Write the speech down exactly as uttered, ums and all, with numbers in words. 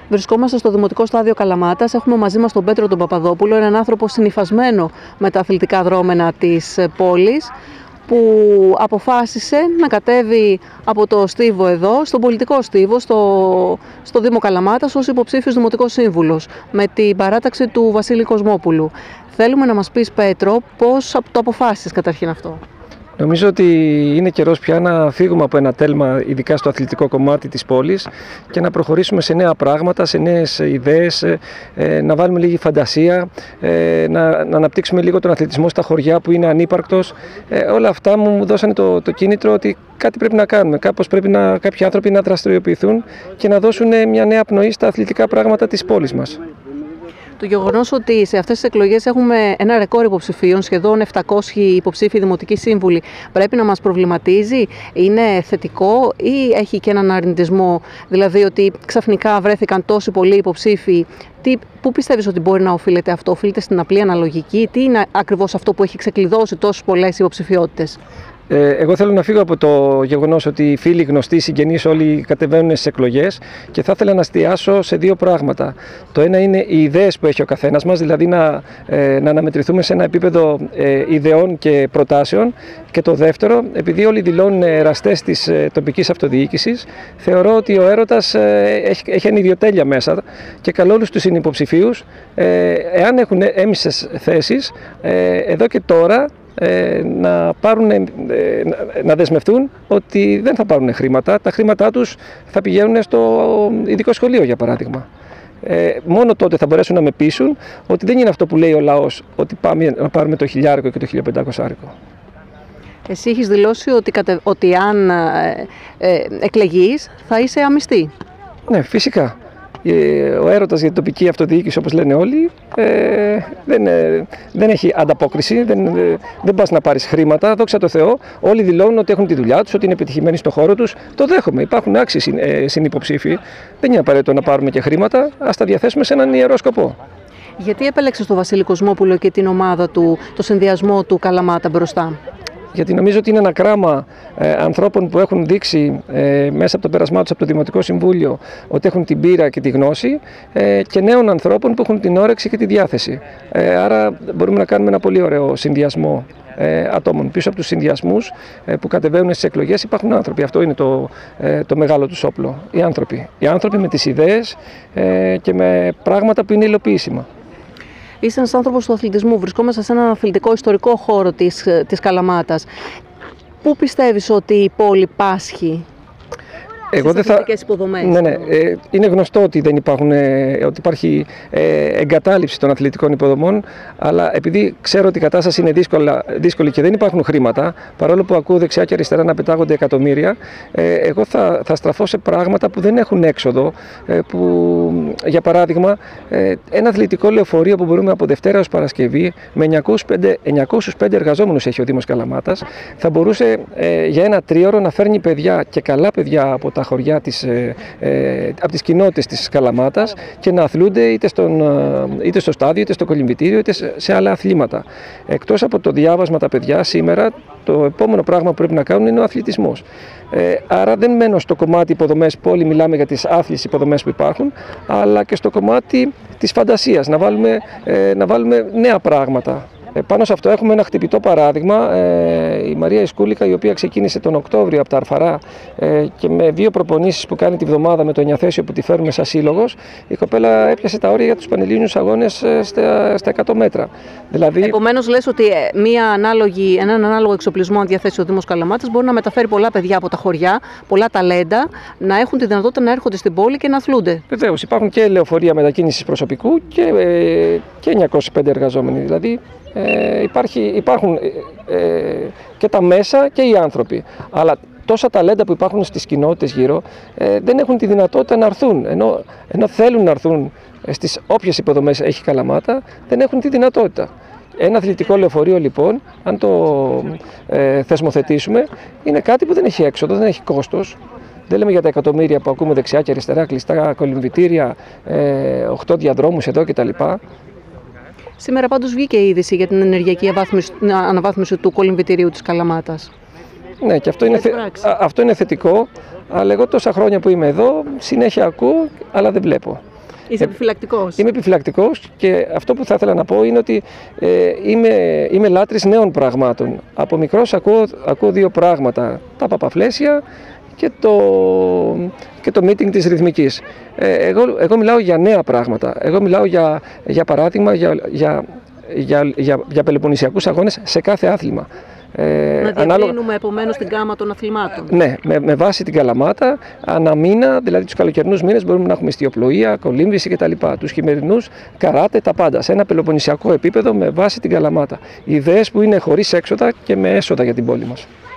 Βρισκόμαστε στο Δημοτικό Στάδιο Καλαμάτας. Έχουμε μαζί μας τον Πέτρο τον Παπαδόπουλο, έναν άνθρωπο συνυφασμένο με τα αθλητικά δρόμενα της πόλης, που αποφάσισε να κατέβει από το στίβο εδώ, στον πολιτικό στίβο, στο, στο Δήμο Καλαμάτας, ως υποψήφιος δημοτικός σύμβουλος, με την παράταξη του Βασίλη Κοσμόπουλου. Θέλουμε να μας πεις, Πέτρο, πώς το αποφάσισες καταρχήν αυτό? Νομίζω ότι είναι καιρός πια να φύγουμε από ένα τέλμα, ειδικά στο αθλητικό κομμάτι της πόλης, και να προχωρήσουμε σε νέα πράγματα, σε νέες ιδέες, να βάλουμε λίγη φαντασία, να, να αναπτύξουμε λίγο τον αθλητισμό στα χωριά που είναι ανύπαρκτος. Όλα αυτά μου δώσανε το, το κίνητρο ότι κάτι πρέπει να κάνουμε. Κάπως πρέπει να, κάποιοι άνθρωποι να δραστηριοποιηθούν και να δώσουν μια νέα πνοή στα αθλητικά πράγματα της πόλης μας. Το γεγονός ότι σε αυτές τις εκλογές έχουμε ένα ρεκόρ υποψηφίων, σχεδόν επτακόσιοι υποψήφοι δημοτικοί σύμβουλοι, πρέπει να μας προβληματίζει? Είναι θετικό ή έχει και έναν αρνητισμό, δηλαδή ότι ξαφνικά βρέθηκαν τόσοι πολλοί υποψήφοι? Τι, πού πιστεύεις ότι μπορεί να οφείλεται αυτό? Οφείλεται στην απλή αναλογική? Τι είναι ακριβώς αυτό που έχει ξεκλειδώσει τόσες πολλές υποψηφιότητες? Εγώ θέλω να φύγω από το γεγονός ότι οι φίλοι, γνωστοί, συγγενείς όλοι κατεβαίνουν στις εκλογές, και θα ήθελα να εστιάσω σε δύο πράγματα. Το ένα είναι οι ιδέες που έχει ο καθένας μας, δηλαδή να, ε, να αναμετρηθούμε σε ένα επίπεδο ε, ιδεών και προτάσεων. Και το δεύτερο, επειδή όλοι δηλώνουν εραστές της ε, τοπικής αυτοδιοίκησης, θεωρώ ότι ο έρωτας ε, έχει, έχει ανιδιοτέλεια μέσα, και καλώ όλους τους συνυποψηφίους, ε, εάν έχουν έμισες θέσεις, ε, εδώ και τώρα, να, πάρουν, να δεσμευτούν ότι δεν θα πάρουν χρήματα. Τα χρήματά τους θα πηγαίνουν στο ειδικό σχολείο, για παράδειγμα. Ε, μόνο τότε θα μπορέσουν να με πείσουν ότι δεν είναι αυτό που λέει ο λαός, ότι πάμε να πάρουμε το χιλιάρικο και το χιλιοπεντακόσάρικο. Εσύ έχεις δηλώσει ότι, κατε, ότι αν ε, ε, εκλεγείς θα είσαι αμυστή. Ναι, φυσικά. Ο έρωτας για την τοπική αυτοδιοίκηση, όπως λένε όλοι, ε, δεν, ε, δεν έχει ανταπόκριση, δεν, ε, δεν πας να πάρεις χρήματα. Δόξα τω Θεώ, όλοι δηλώνουν ότι έχουν τη δουλειά τους, ότι είναι επιτυχημένοι στο χώρο τους. Το δέχομαι. Υπάρχουν άξιοι συν, ε, συνυποψήφοι. Δεν είναι απαραίτητο να πάρουμε και χρήματα. Ας τα διαθέσουμε σε έναν ιερό σκοπό. Γιατί επέλεξες τον Βασίλη Κοσμόπουλο και την ομάδα του, το συνδυασμό του Καλαμάτα μπροστά? Γιατί νομίζω ότι είναι ένα κράμα ε, ανθρώπων που έχουν δείξει ε, μέσα από το πέρασμά τους από το Δημοτικό Συμβούλιο ότι έχουν την πείρα και τη γνώση, ε, και νέων ανθρώπων που έχουν την όρεξη και τη διάθεση. Ε, άρα μπορούμε να κάνουμε ένα πολύ ωραίο συνδυασμό ε, ατόμων. Πίσω από τους συνδυασμούς ε, που κατεβαίνουν στις εκλογές υπάρχουν άνθρωποι. Αυτό είναι το, ε, το μεγάλο τους όπλο. Οι άνθρωποι. Οι άνθρωποι με τις ιδέες ε, και με πράγματα που είναι υλοποιήσιμα. Είσαι ένας άνθρωπος του αθλητισμού, βρισκόμαστε σε έναν αθλητικό ιστορικό χώρο της, της Καλαμάτας. Πού πιστεύεις ότι η πόλη πάσχει? Εγώ δεν θα... υποδομές. Ναι, ναι. Ε, είναι γνωστό ότι, δεν υπάρχουν, ε, ότι υπάρχει ε, εγκατάλειψη των αθλητικών υποδομών, αλλά επειδή ξέρω ότι η κατάσταση είναι δύσκολα, δύσκολη και δεν υπάρχουν χρήματα, παρόλο που ακούω δεξιά και αριστερά να πετάγονται εκατομμύρια, ε, εγώ θα, θα στραφώ σε πράγματα που δεν έχουν έξοδο, ε, που, για παράδειγμα, ε, ένα αθλητικό λεωφορείο που μπορούμε από Δευτέρα ως Παρασκευή, με εννιακόσιους πέντε εργαζόμενους έχει ο Δήμος Καλαμάτας, θα μπορούσε ε, για ένα τρίωρο να φέρνει παιδιά, και καλά παιδιά, από τα τα χωριά της, ε, ε, από τις κοινότητες της Καλαμάτας, και να αθλούνται είτε, στον, είτε στο στάδιο, είτε στο κολυμβητήριο, είτε σε άλλα αθλήματα. Εκτός από το διάβασμα, τα παιδιά σήμερα το επόμενο πράγμα που πρέπει να κάνουν είναι ο αθλητισμός. Ε, άρα δεν μένω στο κομμάτι υποδομές που όλοι μιλάμε για τις άθλιες υποδομές που υπάρχουν, αλλά και στο κομμάτι της φαντασίας, να βάλουμε, ε, να βάλουμε νέα πράγματα. Ε, πάνω σε αυτό έχουμε ένα χτυπητό παράδειγμα, ε, η Μαρία Ισκούλικα, η οποία ξεκίνησε τον Οκτώβριο από τα Αρφαρά, ε, και με δύο προπονήσεις που κάνει τη βδομάδα με το εννιαθέσιο που τη φέρουμε σαν σύλλογος, η κοπέλα έπιασε τα όρια για τους πανελλήνιους αγώνες ε, στα, στα εκατό μέτρα. Δηλαδή... Επομένως λες ότι μια ανάλογη, έναν ανάλογο εξοπλισμό αν διαθέσει ο Δήμος Καλαμάτας μπορεί να μεταφέρει πολλά παιδιά από τα χωριά, πολλά ταλέντα, να έχουν τη δυνατότητα να έρχονται στην πόλη και να αθλούνται. Βεβαίως, υπάρχουν και λεωφορεία μετακίνησης προσωπικού και, ε, και εννιακόσιοι πέντε εργαζόμενοι. Δηλαδή, Ε, υπάρχει, υπάρχουν ε, ε, και τα μέσα και οι άνθρωποι, αλλά τόσα ταλέντα που υπάρχουν στις κοινότητες γύρω ε, δεν έχουν τη δυνατότητα να έρθουν, ενώ, ενώ θέλουν να έρθουν στις όποιες υποδομές έχει Καλαμάτα, δεν έχουν τη δυνατότητα. Ένα αθλητικό λεωφορείο λοιπόν, αν το ε, θεσμοθετήσουμε, είναι κάτι που δεν έχει έξοδο, δεν έχει κόστος. Δεν λέμε για τα εκατομμύρια που ακούμε δεξιά και αριστερά, κλειστά κολυμβητήρια, ε, οκτώ διαδρόμους εδώ κτλ. Σήμερα πάντως βγήκε η είδηση για την ενεργειακή αναβάθμιση του κολυμβητηρίου της Καλαμάτας. Ναι, και αυτό είναι, θε... αυτό είναι θετικό, αλλά εγώ τόσα χρόνια που είμαι εδώ συνέχεια ακούω, αλλά δεν βλέπω. Είσαι επιφυλακτικός. Είμαι επιφυλακτικός και αυτό που θα ήθελα να πω είναι ότι ε, είμαι, είμαι λάτρης νέων πραγμάτων. Από μικρός ακούω, ακούω δύο πράγματα, τα παπαφλέσια και το, και το meeting της ρυθμικής. Ε, εγώ, εγώ μιλάω για νέα πράγματα. Εγώ μιλάω για, για παράδειγμα για, για, για, για, για πελοποννησιακούς αγώνες σε κάθε άθλημα. Ε, να διακρίνουμε ανάλογα... επομένως την γκάμα των αθλημάτων. Ναι, με, με βάση την Καλαμάτα, ανά μήνα, δηλαδή τους καλοκαιρινούς μήνες μπορούμε να έχουμε ιστιοπλοεία, κολύμβηση κτλ. Τους χειμερινούς, καράτε, τα πάντα, σε ένα πελοποννησιακό επίπεδο με βάση την Καλαμάτα. Ιδέες που είναι χωρίς έξοδα και με έσοδα για την πόλη μας.